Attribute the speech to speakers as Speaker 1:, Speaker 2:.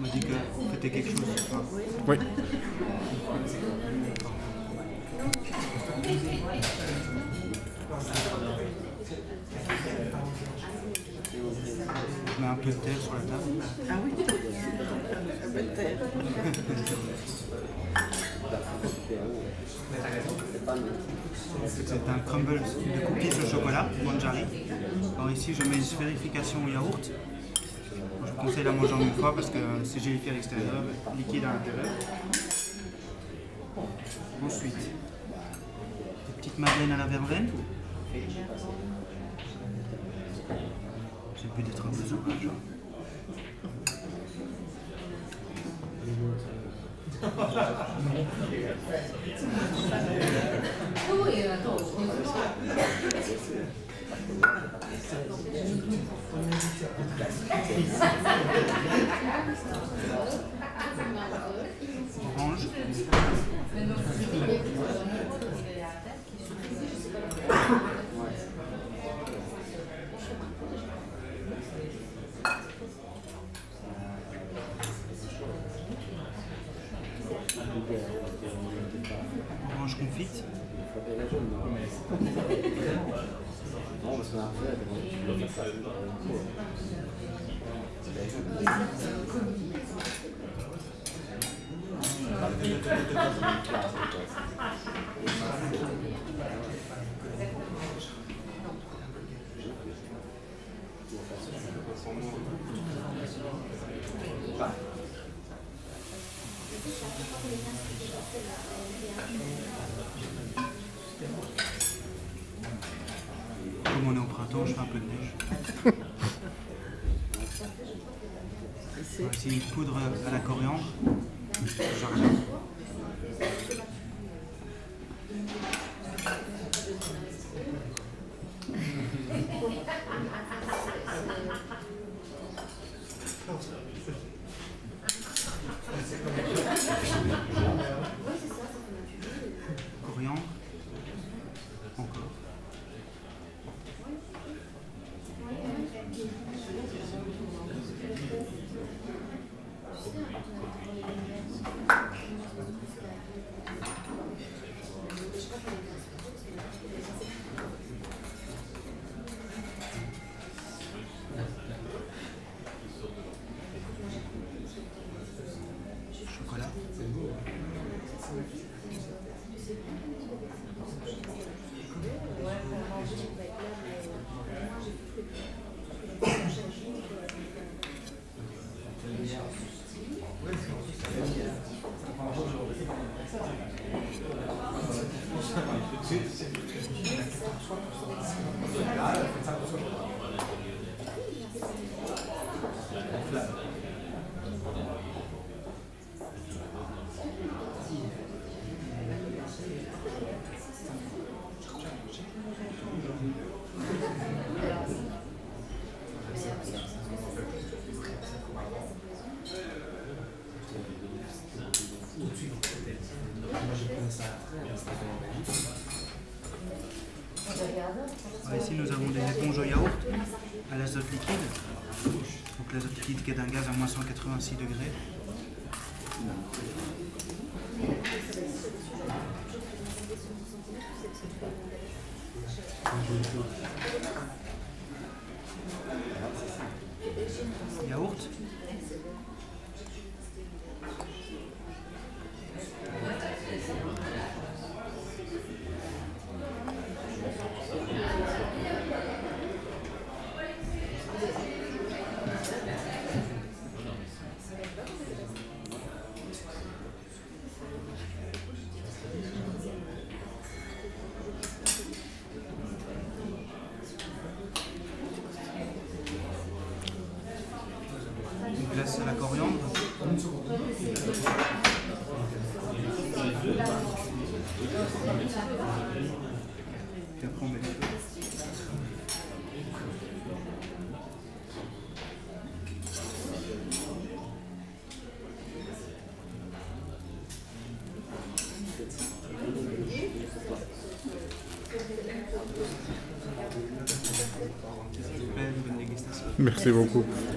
Speaker 1: m'a dit que c'était quelque chose ce soir.
Speaker 2: Oui.
Speaker 1: Je mets un peu de terre sur la table.
Speaker 3: Ah oui, un peu de terre.
Speaker 1: C'est un crumble de cookies au chocolat, Manjari. Alors ici, je mets une sphérification au yaourt. Je vous conseille la manger en une fois parce que c'est gélifié à l'extérieur, liquide à l'intérieur. Ensuite, des petites madeleines à la verveine. J'ai pu d'être un peu sauvage. Orange. Orange confite. Comme on est au printemps, je fais un peu de neige. Voici une poudre à la coriandre. Jardin. Coriandre. Encore. Chocolat. Ici nous avons des éponges au yaourt à l'azote liquide. Donc l'azote liquide qui est d'un gaz à moins 186 degrés. Yaourt. Une glace à la coriandre. Et après on met les feux. S'il vous plaît, une bonne dégustation.
Speaker 2: Merci beaucoup.